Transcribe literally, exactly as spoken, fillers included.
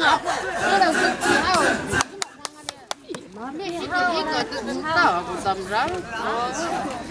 啊，嗰度食住喺度。媽咩？呢個都唔得啊，個浸咗。